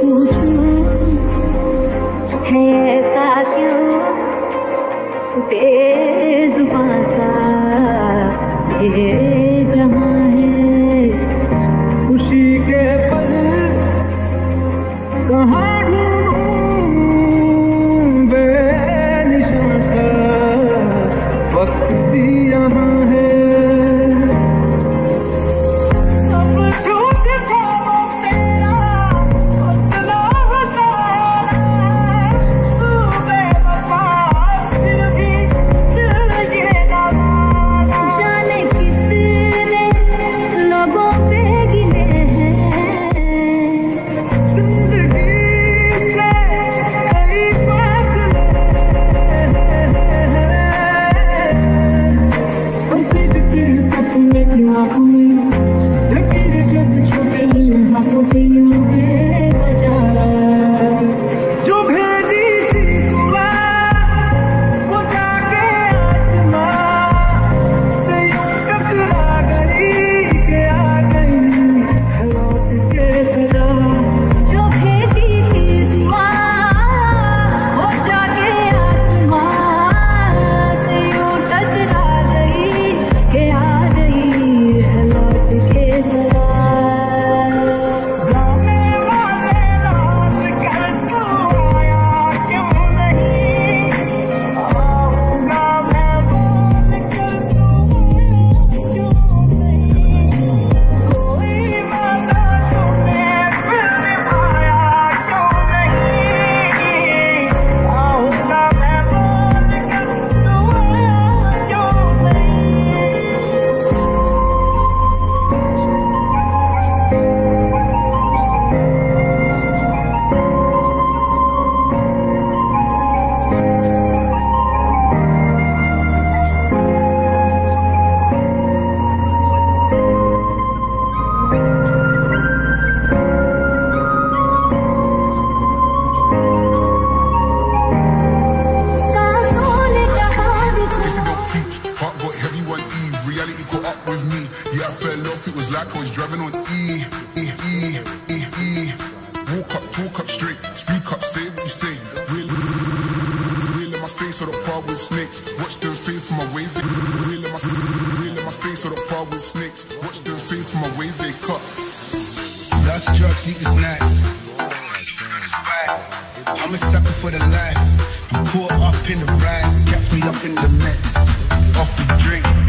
पूछूं है ऐसा क्यों बेजुबां सा ये जहां है। खुशी के पल कहाँ ढूंढूं बेनिशां सा वक्त भी यहाँ है। सब झूठ था वो तेरा हौसला हसाना, तू बेवफा फिर भी दिल ये ना माना। जाने कितने लोगों पे गिले हैं जिंदगी से कई फासले बसे जितने सपने की आँखों में, लेकिन जब छूटे इन हाथों से यूं बेवजह जो भेजी थी दुआ वो जाके आसमां से यूं टकरा गई कि आ गई लौट के सजा। जो भेजी थी दुआ वो जाके आसमां से यूं टकरा गई कि आ गई है लौट के सजा। जाने वाले लौट कर तू आया क्यों नहीं, आऊंगा मैं बोल कर तू क्यों नहीं। कोई वादा तूने फिर निभाया क्यों नहीं, आऊंगा मैं बोल कर तू क्यों नहीं। सांसों ने कहा If you don't teach, heart got heavy one eve. Reality caught up with me. Yeah, I fell off. It was like I was driving on E. Walk up, talk up straight. Speak up, say what you say. Real in my face or the par with snakes. Watch them fade from my wave. Real in my face or the par with snakes. Watch them fade from my wave. They cut. Lust, drugs, eat the snacks. I'm a sucker for the life. I'm caught up in the rise. Catch me up in the mix. Off the drink.